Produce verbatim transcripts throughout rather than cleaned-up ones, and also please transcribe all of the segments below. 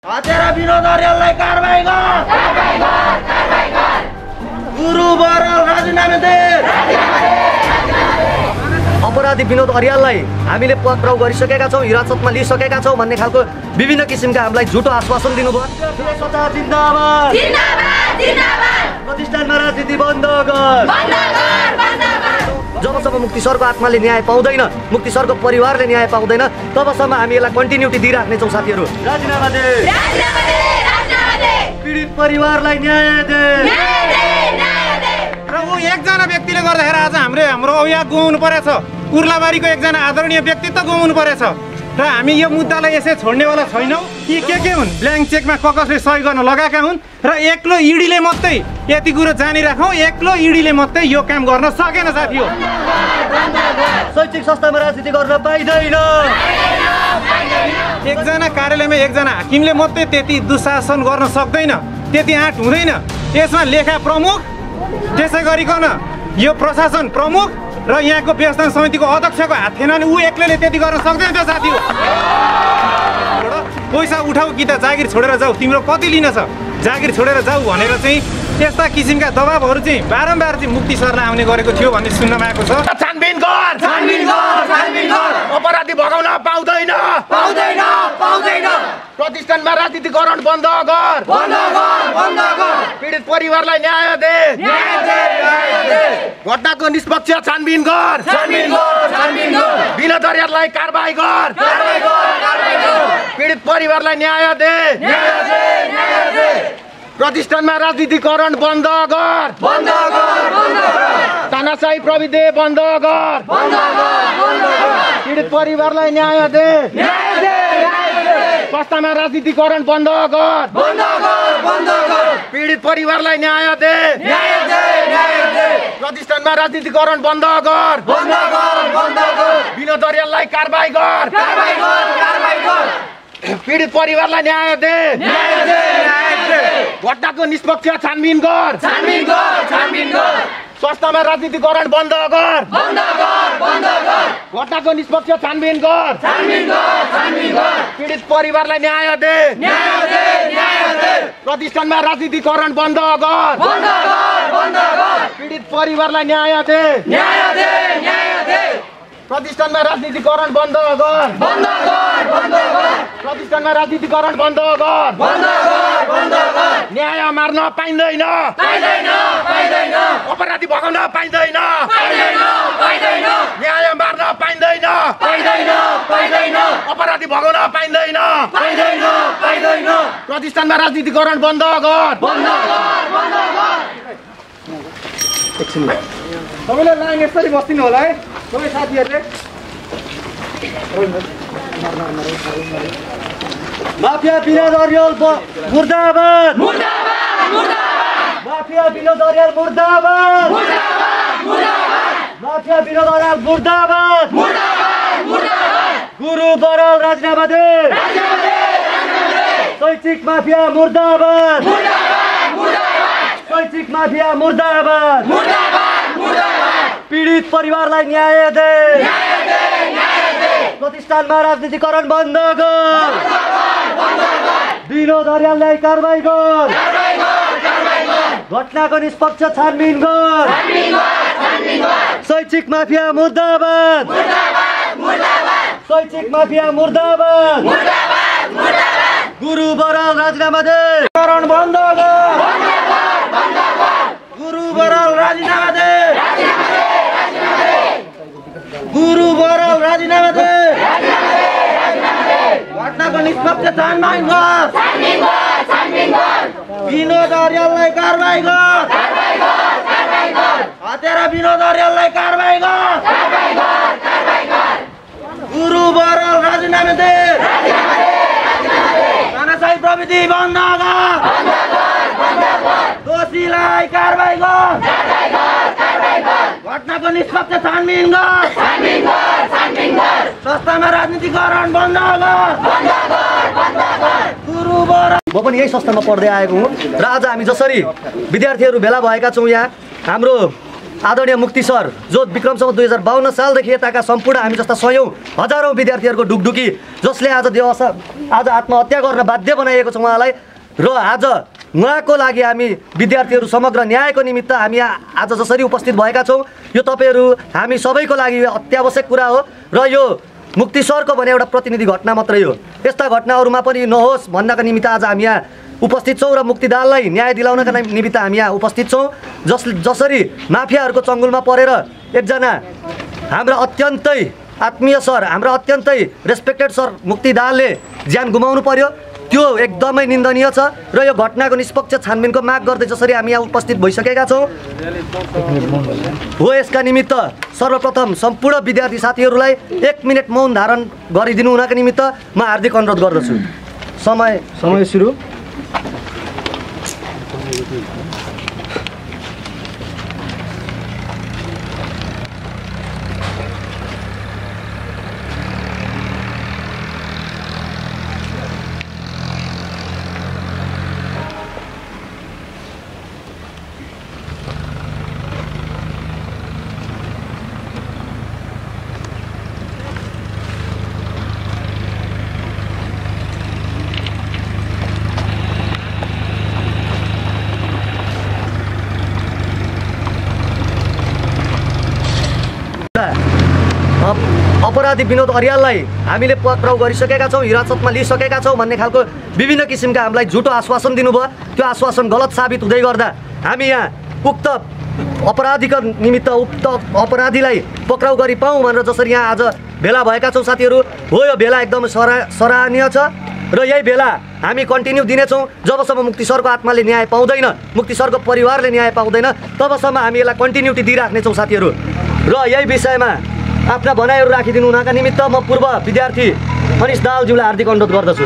हतेर विनोद अर्याललाई कारबाही गर कारबाही गर कारबाही गर गुरु बराल राजीनामा दे राजीनामा दे अपराधी विनोद अर्याललाई हामीले पक्राउ गरिसकेका छौँ, हिरासतमा लिइसकेका छौँ भन्ने खालको विभिन्न किसिमका हामीलाई झुटो आश्वासन दिनुभयो। जिन्दाबाद जिन्दाबाद जिन्दाबाद प्रतिष्ठानमा राजनीति बन्द गर बन्द गर बन्द गर जबसम्म मुक्ति सरको आत्माले न्याय पाउँदैन, मुक्ति सरको परिवारले न्याय पाउँदैन, तबसम्म हामी यसलाई कन्टिन्युटी दिइराख्नेछौँ। साथीहरू राजीनामा दे राजीनामा दे राजीनामा दे पीडित परिवारलाई न्याय दे न्याय दे न्याय दे र ऊ एकजना व्यक्तिले गर्दाखेरि आज हाम्रो हाम्रो औया गुमाउनु परेछ। उर्लाबारीको एकजना आदरणीय व्यक्तित्व गुमाउनु परेछ र हामी यो मुद्दालाई यसै छोड्नेवाला छैनौँ। यी के के हुन् ब्ल्याङ्क चेकमा कसले सही गर्न लगाएका हुन् र एक्लो इडीले मात्रै यति कुरो जानिराखौँ, एक्लो इडीले मात्रै यो काम गर्न सकेन। साथी हो शैक्षिक संस्थामा राजनीति गर्न पाइँदैन। एकजना कार्यालयमा एकजना हाकिमले मात्रै त्यति दुशासन गर्न सक्दैन, त्यति आँट हुँदैन। यसमा लेखा प्रमुख, त्यसै गरिकन यो प्रशासन प्रमुख र यहाँको व्यवस्थापन समितिको अध्यक्षको हात थिएन भने ऊ एक्लैले त्यति गर्न सक्दैन। त्यो साथी हो पैसा उठाऊ कि त जागिर छोडेर जाऊ, तिम्रो कति लिन छ जागिर छोडेर जाऊ भनेर चाहिँ यस्ता किसिमका दबाबहरू चाहिँ बारम्बार चाहिँ मुक्ति सरलाई आउने गरेको थियो भन्ने सुन्नमा आएको छ। छानबिन गर छानबिन गर छानबिन गर अपराधी भगाउन पाउँदैन पाउँदैन पाउँदैन प्रतिष्ठानमा राजनीतिकरण बन्द गर बन्द गर बन्द गर पीडित परिवारलाई न्याय दे न्याय दे न्याय दे घटनाको निष्पक्ष छानबिन गर छानबिन गर छानबिन गर विनोद अर्याललाई कारबाही गर कारबाही गर कारबाही गर पीडित परिवारलाई न्याय दे न्याय दे न्याय दे प्रतिष्ठानमा राजनीतिकरण बन्द गर बन्द गर बन्द गर तानाशाही प्रविधि बन्द गर बन्द गर बन्द गर पीडित परिवारलाई न्याय दे न्याय दे न्याय दे संस्थामा राजनीतिकरण बन्द गर बन्द गर बन्द गर पीडित परिवारलाई न्याय दे न्याय दे न्याय दे प्रतिष्ठानमा राजनीतिकरण बन्द गर बन्द गर बन्द गर विनोद अर्याललाई कारबाही गर कारबाही गर कारबाही गर पीडित परिवारलाई न्याय दे न्याय दे न्याय दे घटनाको निष्पक्ष छानबिन गर छानबिन गर छानबिन गर संस्थामा राजनीतिकरण बन्द गर बन्द गर बन्द गर घटनाको निष्पक्ष छानबिन गर छानबिन गर छानबिन गर पीडित परिवारलाई न्याय दे न्याय दे न्याय दे प्रतिष्ठानमा राजनीतिकरण बन्द गर बन्द गर बन्द गर पीडित परिवारलाई न्याय दे न्याय दे न्याय दे प्रतिष्ठानमा राजनीतिकरण बन्द गर बन्द गर बन्द गर प्रतिष्ठानमा राजनीतिकरण बन्द गर बन्द गर बन्द गर न्याय मार्न पाइँदैन पाइँदैन पाइँदैन अपराधी भगाउन पाइँदैन पाइँदैन पाइँदैन न्याय मार्न पाइँदैन पाइँदैन पाइँदैन अपराधी भगाउन पाइँदैन पाइँदैन पाइँदैन प्रतिष्ठानमा राजनीतिकरण बन्द गर बन्द गर बन्द गर एकछिन तपाईँले लाइन यसरी बस्दिनु होला है सबै साथीहरूले। माफिया विनोद अर्याल मुर्दाबाद मुर्दाबाद मुर्दाबाद माफिया विनोद अर्याल मुर्दाबाद मुर्दाबाद मुर्दाबाद माफिया विनोद अर्याल मुर्दाबाद मुर्दाबाद मुर्दाबाद गुरु बराल राजीनामा दे राजीनामा दे राजीनामा दे शैक्षिक माफिया मुर्दाबाद मुर्दाबाद मुर्दाबाद शैक्षिक माफिया मुर्दाबाद मुर्दाबाद मुर्दाबाद पीडित परिवारलाई न्याय दे न्याय दे न्याय दे प्रतिष्ठानमा राजनीतिकरण बन्द गर बन्द गर विनोद अर्याललाई कारबाही गर कारबाही गर कारबाही गर घटनाको निष्पक्ष छानबिन गर छानबिन गर छानबिन गर शैक्षिक माफिया मुर्दाबाद मुर्दाबाद मुर्दाबाद शैक्षिक माफिया मुर्दाबाद मुर्दाबाद मुर्दाबाद गुरु बराल राजीनामा दे करण बन्द गर बन्द गर बन्द गर गुरु बराल राजीनामा दे राजीनामा दे राजीनामा दे गुरु बराल राजीनामा दे राजीनामा दे राजीनामा दे घटनाको निष्पक्ष छानबिन गर छानबिन गर छानबिन गर विनोद अर्याललाई कारबाही गर कारबाही गर कारबाही गर हतेर विनोद अर्याललाई कारबाही गर कारबाही गर कारबाही गर गुरु बराल राजीनामा दे राजीनामा दे राजीनामा दे तानाशाही प्रविधि बन्द गर बन्द गर बन्द गर दोषीलाई कारबाही गर कारबाही गर कारबाही गर घटनाको निष्पक्ष छानबिन गर छानबिन गर छानबिन गर संस्थामा राजनीतिकरण बन्द गर बन्द गर बन्द गर गुरु बराल म पनि यही संस्थामा पढ्दै आएको हुँ र आज हामी जसरी विद्यार्थीहरू भेला भएका छौँ यहाँ हाम्रो आदरणीय मुक्ति सर जो विक्रमसम्म दुई हजार बाहन्न सालदेखि यताका सम्पूर्ण हामी जस्ता सयौँ हजारौँ विद्यार्थीहरूको ढुकढुकी जसले आज देवसा आज आत्महत्या गर्न बाध्य बनाइएको छ उहाँलाई र आज उहाँको लागि हामी विद्यार्थीहरू समग्र न्यायको निमित्त हामी आज जसरी उपस्थित भएका छौँ यो तपाईँहरू हामी सबैको लागि अत्यावश्यक कुरा हो र यो मुक्ति सरको भने एउटा प्रतिनिधि घटना मात्रै हो। यस्ता घटनाहरूमा पनि नहोस् भन्नका निमित्त आज हामी यहाँ उपस्थित छौँ र मुक्तिदाललाई न्याय दिलाउनका निमित्त हामी यहाँ उपस्थित छौँ। जस जसरी माफियाहरूको चङ्गुलमा परेर एकजना हाम्रा अत्यन्तै आत्मीय सर हाम्रा अत्यन्तै रेस्पेक्टेड सर मुक्तिदालले ज्यान गुमाउनु पर्यो त्यो एकदमै निन्दनीय छ र यो घटनाको निष्पक्ष छानबिनको माग गर्दै जसरी हामी यहाँ उपस्थित भइसकेका छौँ हो यसका निमित्त सर्वप्रथम सम्पूर्ण विद्यार्थी साथीहरूलाई एक मिनट मौन धारण गरिदिनु हुनका निमित्त म हार्दिक अनुरोध गर्दछु। समय समय सुरु। अपराधी विनोद अर्याललाई हामीले पक्राउ गरिसकेका छौँ, हिरासतमा लिइसकेका छौँ भन्ने खालको विभिन्न किसिमका हामीलाई झुटो आश्वासन दिनुभयो। त्यो आश्वासन गलत साबित हुँदै गर्दा हामी यहाँ उक्त अपराधीको निमित्त उक्त अपराधीलाई पक्राउ गरी पाऊँ भनेर जसरी यहाँ आज भेला भएका छौँ साथीहरू हो यो भेला एकदमै सरा सराहनीय छ र यही भेला हामी कन्टिन्यू दिनेछौँ जबसम्म मुक्ति सरको आत्माले न्याय पाउँदैन, मुक्ति सरको परिवारले न्याय पाउँदैन तबसम्म हामी यसलाई कन्टिन्युटी दिइराख्नेछौँ साथीहरू। र यही विषयमा आफ्ना भनाइहरू राखिदिनु हुनका निमित्त म पूर्व विद्यार्थी अनिश दाहालज्यूलाई हार्दिक अनुरोध गर्दछु।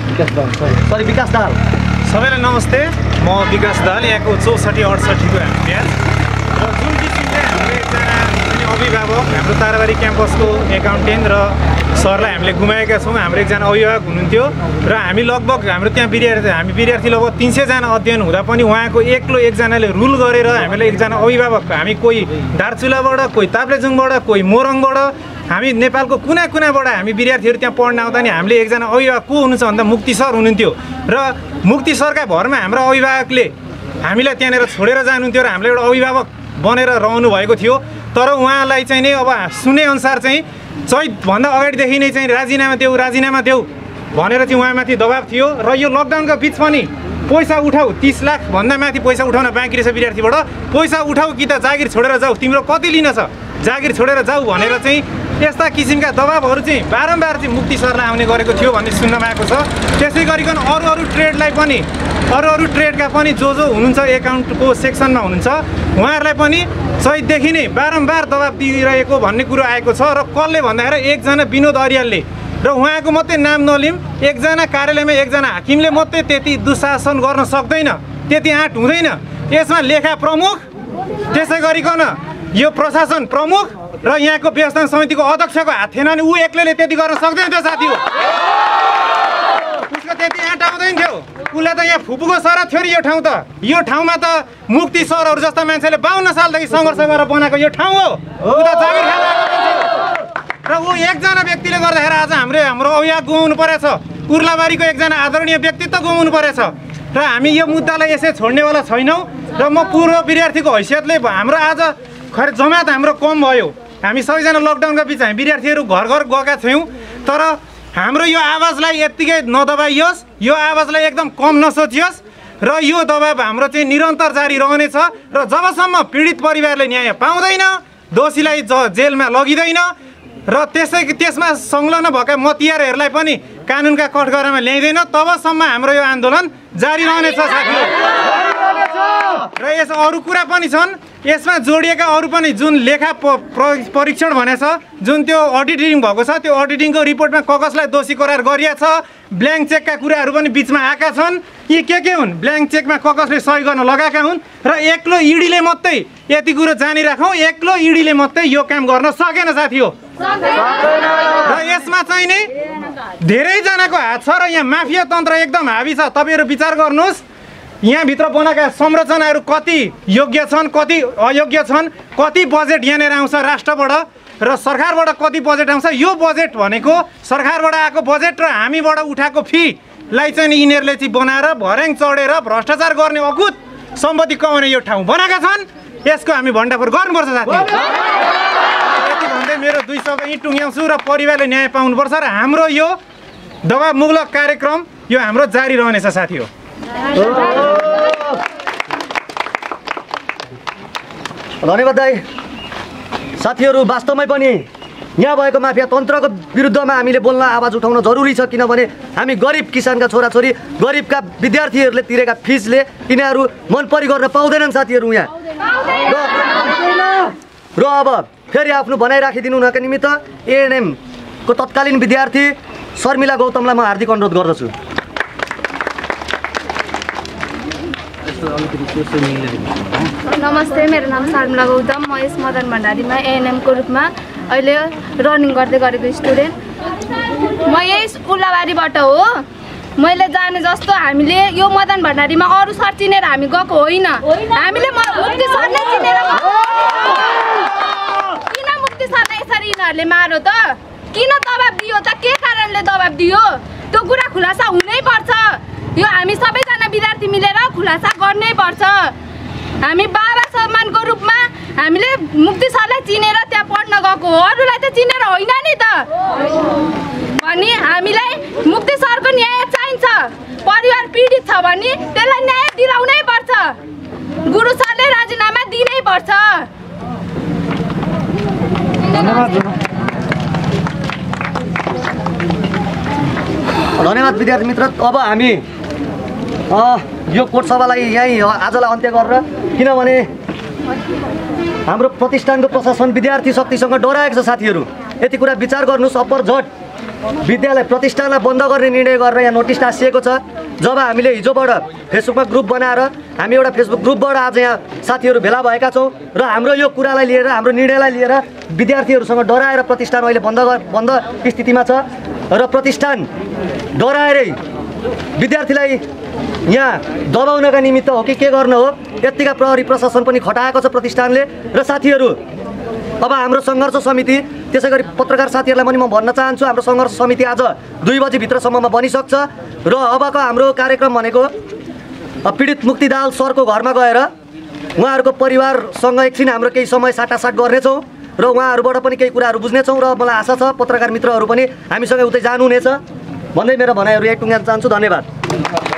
सरी विकास दाहाल। सबैलाई नमस्ते, म विकास दाहाल यहाँको चौसठी अडसठीको ब्याच र जुन किसिमले हाम्रो एकजना अभिभावक हाम्रो ताराबारी क्याम्पसको एकाउन्टेन्ट र सरलाई हामीले गुमाएका छौँ। हाम्रो एकजना अभिभावक हुनुहुन्थ्यो र हामी लगभग हाम्रो त्यहाँ विद्यार्थी हामी विद्यार्थी लगभग तिन सयजना अध्ययन हुँदा पनि उहाँको एक्लो एकजनाले रुल गरेर हामीलाई एकजना अभिभावक हामी कोही दार्चुलाबाट कोही ताप्लेजुङबाट कोही मोरङबाट हामी नेपालको कुना कुनाबाट हामी विद्यार्थीहरू त्यहाँ पढ्न आउँदा नि हामीले एकजना अभिभावक को हुनुहुन्छ भन्दा मुक्ति सर हुनुहुन्थ्यो र मुक्ति सरका भरमा हाम्रो अभिभावकले हामीलाई त्यहाँनिर छोडेर जानुहुन्थ्यो र हामीले एउटा अभिभावक बनेर रहनु भएको थियो। तर उहाँलाई चाहिँ नि अब सुनेअनुसार चाहिँ चैतभन्दा अगाडिदेखि नै चाहिँ राजीनामा देऊ राजीनामा देऊ भनेर चाहिँ उहाँमाथि दबाब थियो र यो लकडाउनको बिच पनि पैसा उठाऊ तीस लाख भन्दा माथि पैसा उठाउन बाँकी रहेछ विद्यार्थीबाट पैसा उठाऊ कि त जागिर छोडेर जाऊ तिम्रो कति लिन छ जागिर छोडेर जाऊ भनेर चाहिँ यस्ता किसिमका दबाबहरू चाहिँ बारम्बार चाहिँ मुक्ति सरलाई आउने गरेको थियो भन्ने सुन्नमा आएको छ। त्यसै गरिकन अरू अरू ट्रेडलाई पनि अरू अरू ट्रेडका पनि जो जो हुनुहुन्छ एकाउन्टको सेक्सनमा हुनुहुन्छ उहाँहरूलाई पनि चैतदेखि नै बारम्बार दबाब दिइरहेको भन्ने कुरो आएको छ। र कसले भन्दाखेरि एकजना विनोद अर्यालले र उहाँको मात्रै नाम नलिम एकजना कार्यालयमा एकजना हाकिमले मात्रै त्यति दुशासन गर्न सक्दैन, त्यति आँट हुँदैन। यसमा लेखा प्रमुख त्यसै गरिकन यो प्रशासन प्रमुख र यहाँको व्यवस्थापन समितिको अध्यक्षको हात थिएन भने ऊ एक्लैले त्यति गर्न सक्दैन थियो साथी हो। उसको त्यति आँट आउँदैन थियो, उसलाई त यहाँ फुपूको सरा थियो नि यो ठाउँ त यो ठाउँमा त मुक्ति सरहरू जस्ता मान्छेले बाहन्न सालदेखि सङ्घर्ष गरेर बनाएको यो ठाउँ हो। ऊ त जागिर खाएर र ऊ एकजना व्यक्तिले गर्दाखेरि आज हाम्रो हाम्रो अभिभावक गुमाउनु परेछ, कुर्लाबारीको एकजना आदरणीय व्यक्तित्व गुमाउनु परेछ र हामी यो मुद्दालाई यसै छोड्नेवाला छैनौँ। र म पूर्व विद्यार्थीको हैसियतले हाम्रो आज खै जमात हाम्रो कम भयो, हामी सबैजना लकडाउनको बिच हामी विद्यार्थीहरू घर घर गएका थियौँ तर हाम्रो यो आवाजलाई यत्तिकै नदबाइयोस्, यो आवाजलाई एकदम कम नसोचियोस् र यो दबाब हाम्रो चाहिँ निरन्तर जारी रहनेछ र जबसम्म पीडित परिवारले न्याय पाउँदैन, दोषीलाई ज जेलमा लगिँदैन र त्यसै त्यसमा संलग्न भएका मतियारहरूलाई पनि कानुनका कठघरामा ल्याइँदैन तबसम्म हाम्रो यो आन्दोलन जारी रहनेछ साथीहरू। र यस अरू कुरा पनि छन्, यसमा जोडिएका अरू पनि जुन लेखा परीक्षण भनेछ जुन त्यो अडिटिङ भएको छ त्यो अडिटिङको रिपोर्टमा ककसलाई दोषी करार गरिएको छ, ब्ल्याङ्क चेकका कुराहरू पनि बिचमा आएका छन्। यी के के हुन्? ब्ल्याङ्क चेकमा ककसले सही गर्न लगाएका हुन् र एक्लो इडीले मात्रै यति कुरो जानिराखौँ, एक्लो इडीले मात्रै यो काम गर्न सकेन साथी हो। र यसमा चाहिँ नि धेरैजनाको हात छ र यहाँ माफिया तन्त्र एकदम हाबी छ। तपाईँहरू विचार गर्नुहोस्, यहाँभित्र बनाएका संरचनाहरू कति योग्य छन्, कति अयोग्य छन्, कति बजेट यहाँनिर आउँछ राष्ट्रबाट र सरकारबाट कति बजेट आउँछ। यो बजेट भनेको सरकारबाट आएको बजेट र हामीबाट उठाएको फीलाई चाहिँ यिनीहरूले चाहिँ बनाएर भर्याङ चढेर भ्रष्टाचार गर्ने अकुत सम्पत्ति कमाउने यो ठाउँ बनाएका छन्। यसको हामी भण्डाफोर गर्नुपर्छ साथी। यति भन्दै मेरो दुई शब्द यहीँ टुङ्ग्याउँछु र परिवारले न्याय पाउनुपर्छ र हाम्रो यो दबावमुलक कार्यक्रम यो हाम्रो जारी रहनेछ साथी हो। धन्यवाद दाइ। साथीहरू वास्तवमै पनि यहाँ भएको माफिया तन्त्रको विरुद्धमा हामीले बोल्न आवाज उठाउन जरुरी छ, किनभने हामी गरिब किसानका छोराछोरी गरिबका विद्यार्थीहरूले तिरेका फिसले यिनीहरू मन परि गर्न पाउँदैनन् साथीहरू यहाँ। र अब फेरि आफ्नो भनाइ राखिदिनु हुनका निमित्त एएनएमको तत्कालीन विद्यार्थी शर्मिला गौतमलाई म हार्दिक अनुरोध गर्दछु। नमस्ते, मेरो नाम शर्मिला गौतम। म यस मदन भण्डारीमा एएनएमको रूपमा अहिले रनिङ गर्दै गरेको स्टुडेन्ट। म यही उल्लाबारीबाट हो। मैले जाने जस्तो हामीले यो मदन भण्डारीमा अरू सर चिनेर हामी गएको होइन, हामीले मुक्ति सर नै चिनेर गएको। किन मुक्ति सरलाई यसरी यिनीहरूले मारो त? किन दबाब दियो त? के कारणले दबाब दियो? त्यो कुरा खुलासा हुनै पर्छ। यो हामी सबैजना विद्यार्थी मिलेर खुलासा गर्नै पर्छ। हामी बाबा सम्मानको रूपमा हामीले मुक्ति सरलाई चिनेर त्यहाँ पढ्न गएको हो, अरूलाई त चिनेर होइन नि त। अनि हामीलाई मुक्ति सरको न्याय चाहिन्छ। परिवार पीडित छ भने त्यसलाई न्याय दिलाउनै पर्छ। गुरु सरले राजीनामा दिनै पर्छ। धन्यवाद विद्यार्थी मित्र। अब हामी यो कोट सभालाई यहीँ आजलाई अन्त्य गरेर, किनभने हाम्रो प्रतिष्ठानको प्रशासन विद्यार्थी शक्तिसँग डराएको छ साथीहरू। यति कुरा विचार गर्नुहोस्। अप्पर झट विद्यालय प्रतिष्ठानलाई बन्द गर्ने निर्णय गरेर यहाँ नोटिस टाँसिएको छ। जब हामीले हिजोबाट फेसबुकमा ग्रुप बनाएर हामी एउटा फेसबुक ग्रुपबाट आज यहाँ साथीहरू भेला भएका छौँ र हाम्रो यो कुरालाई लिएर, हाम्रो निर्णयलाई लिएर विद्यार्थीहरूसँग डराएर प्रतिष्ठान अहिले बन्द बन्द स्थितिमा छ र प्रतिष्ठान डराएरै विद्यार्थीलाई यहाँ दबाउनका निमित्त हो कि के गर्न हो, यत्तिका प्रहरी प्रशासन पनि खटाएको छ प्रतिष्ठानले। र साथीहरू अब हाम्रो सङ्घर्ष समिति, त्यसै गरी पत्रकार साथीहरूलाई पनि म भन्न चाहन्छु, हाम्रो सङ्घर्ष समिति आज दुई बजीभित्रसम्ममा बनिसक्छ र अबको हाम्रो कार्यक्रम भनेको पीडित मुक्ति दाहाल सरको घरमा गएर उहाँहरूको परिवारसँग एकछिन हाम्रो केही समय साटासाट गर्नेछौँ र उहाँहरूबाट पनि केही कुराहरू बुझ्नेछौँ र मलाई आशा छ पत्रकार मित्रहरू पनि हामीसँगै उतै जानुहुनेछ भन्दै मेरो भनाइहरू यही टुङ्ग्याउन चाहन्छु। धन्यवाद।